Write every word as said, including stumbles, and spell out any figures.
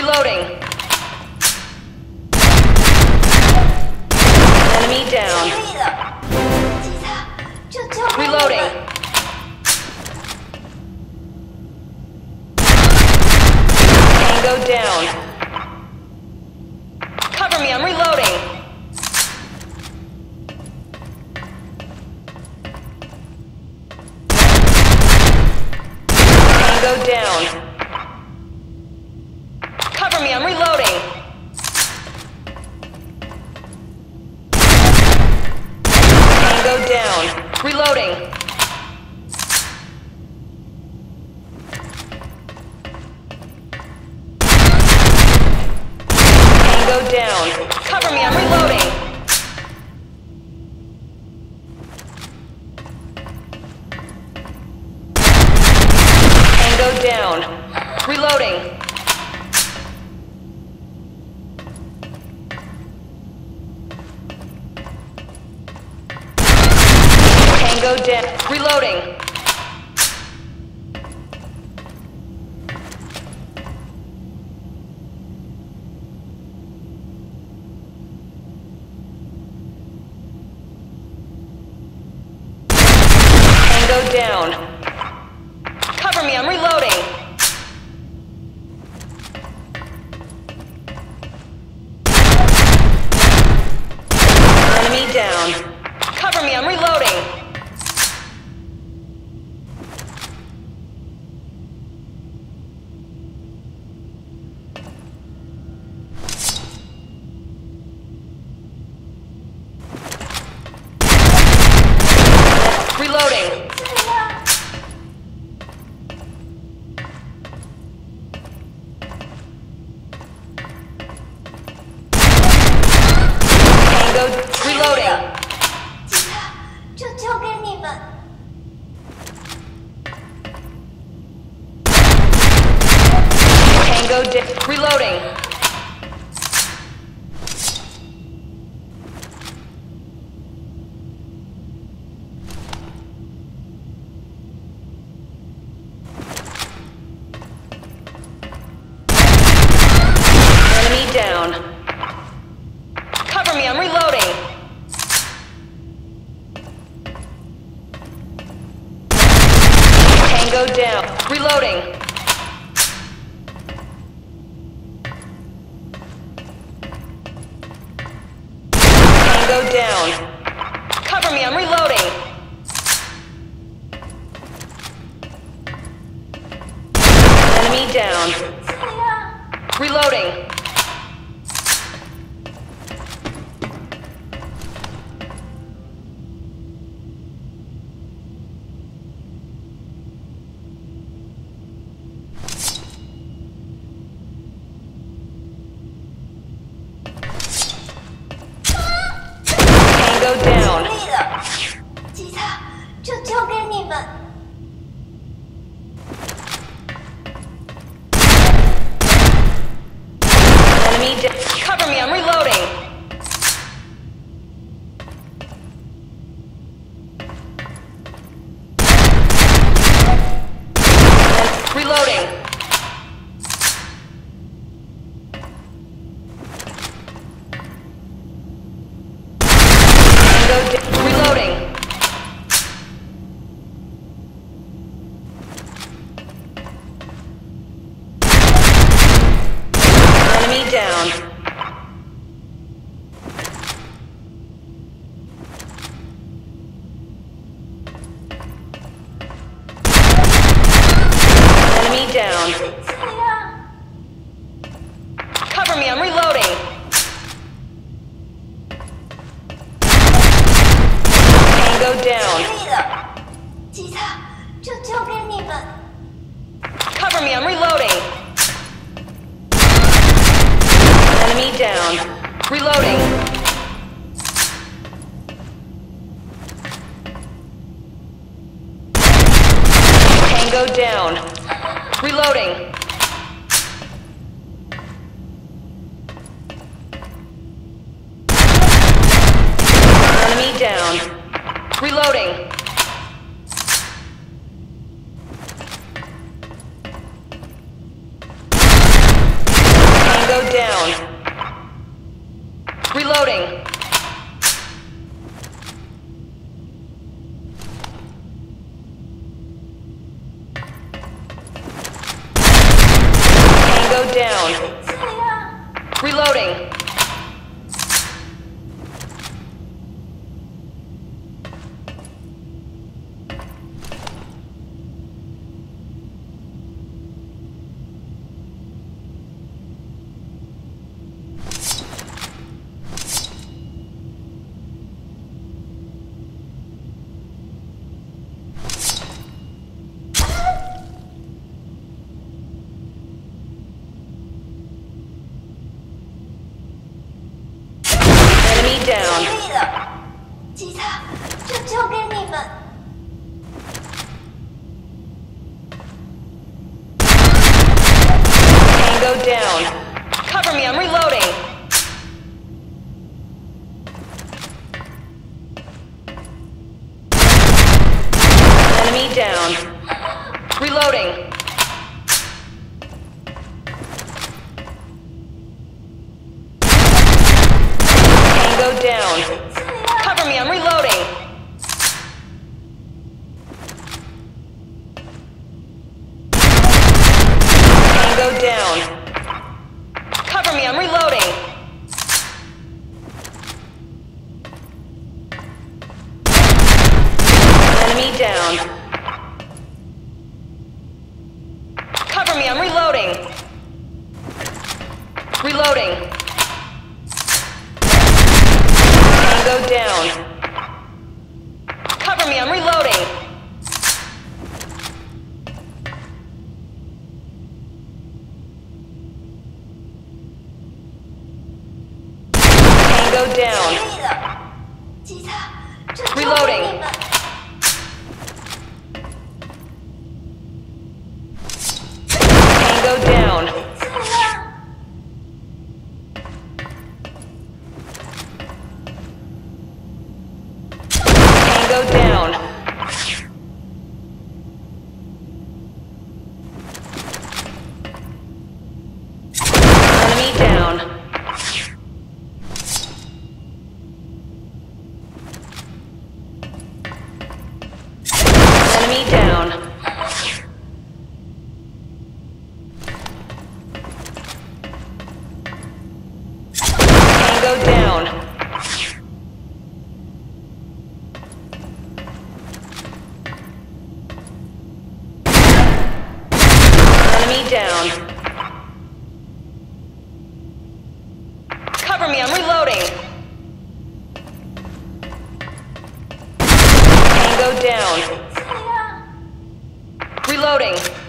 Reloading. Enemy down. 尽力了，吉他，就交给你们。 Reloading. Tango down. Cover me, I'm reloading. Tango down. Cover me, I'm reloading. Tango down. Reloading. Tango down. Cover me, I'm reloading. Tango down. Reloading. Tango down. Reloading. Tango down. Cover me, I'm reloading. Enemy down. Cover me, I'm reloading. Reloading. 对呀， Tango. Reloading. 吉他，就交给你们。 Tango down. Reloading. Enemy down. Cover me, I'm reloading. Tango down. Reloading. Tango down. Cover me, I'm reloading. Enemy down. 对呀， Reloading. Tango 尽 down. 力了，吉他，就交给你们。 Enemy down. Cover me, I'm reloading. Reloading. Tango down. Reloading. Enemy down. Enemy down. 对呀， Cover me, I'm reloading. Tango 尽 down. 力了，吉他，就交给你们。 Cover me, I'm reloading. Enemy down. Reloading. Tango down. Reloading. Enemy down. Reloading. Tango down. 这样。 Reloading. Enemy 尽 down. 力了，吉他就交给你们。 Tango down. Cover me, I'm reloading. Enemy down. Reloading. Tango down. 这样。 Cover me, I'm reloading. Tango down. Cover me, I'm reloading. Enemy down. Cover me, I'm reloading. Reloading. Tango down. Cover me, I'm reloading. Tango 尽 down. 力了，吉他就交给 Reloading 你们。 Tango down. 这样。 Tango down. Enemy down. Enemy down. Tango down. Enemy down. Cover me, I'm reloading. Tango down. 这样。 Reloading.